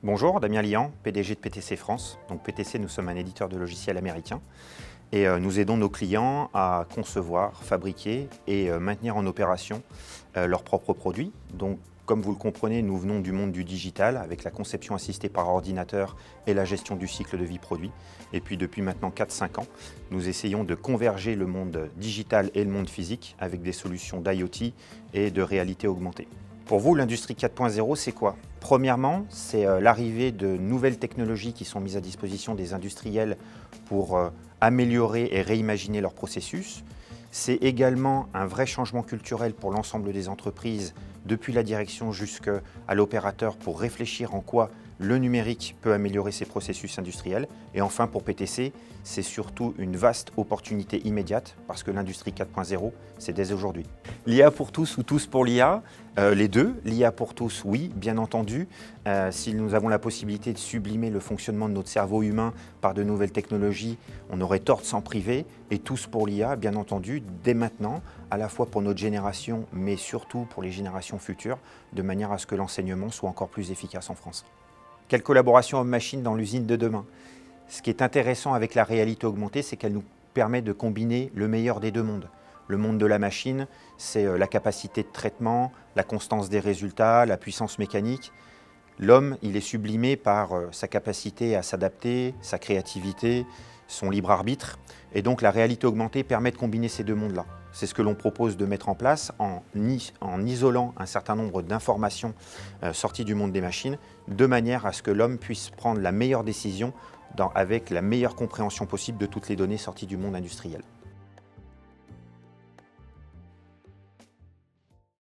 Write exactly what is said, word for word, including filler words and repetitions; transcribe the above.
Bonjour, Damien Lian, P D G de P T C France. Donc P T C, nous sommes un éditeur de logiciels américain et euh, nous aidons nos clients à concevoir, fabriquer et euh, maintenir en opération euh, leurs propres produits. Donc, comme vous le comprenez, nous venons du monde du digital avec la conception assistée par ordinateur et la gestion du cycle de vie produit. Et puis depuis maintenant quatre à cinq ans, nous essayons de converger le monde digital et le monde physique avec des solutions d'IoT et de réalité augmentée. Pour vous, l'industrie quatre point zéro, c'est quoi? Premièrement, c'est euh, l'arrivée de nouvelles technologies qui sont mises à disposition des industriels pour euh, améliorer et réimaginer leurs processus. C'est également un vrai changement culturel pour l'ensemble des entreprises, depuis la direction jusqu'à l'opérateur, pour réfléchir en quoi le numérique peut améliorer ses processus industriels. Et enfin, pour P T C, c'est surtout une vaste opportunité immédiate parce que l'industrie quatre point zéro, c'est dès aujourd'hui. L'I A pour tous ou tous pour l'I A, euh, les deux. L'I A pour tous, oui, bien entendu. Euh, si nous avons la possibilité de sublimer le fonctionnement de notre cerveau humain par de nouvelles technologies, on aurait tort de s'en priver. Et tous pour l'I A, bien entendu, dès maintenant, à la fois pour notre génération, mais surtout pour les générations futures, de manière à ce que l'enseignement soit encore plus efficace en France. Quelle collaboration homme-machine dans l'usine de demain? Ce qui est intéressant avec la réalité augmentée, c'est qu'elle nous permet de combiner le meilleur des deux mondes. Le monde de la machine, c'est la capacité de traitement, la constance des résultats, la puissance mécanique. L'homme, il est sublimé par sa capacité à s'adapter, sa créativité, son libre arbitre. Et donc la réalité augmentée permet de combiner ces deux mondes-là. C'est ce que l'on propose de mettre en place en, en isolant un certain nombre d'informations euh, sorties du monde des machines, de manière à ce que l'homme puisse prendre la meilleure décision dans, avec la meilleure compréhension possible de toutes les données sorties du monde industriel.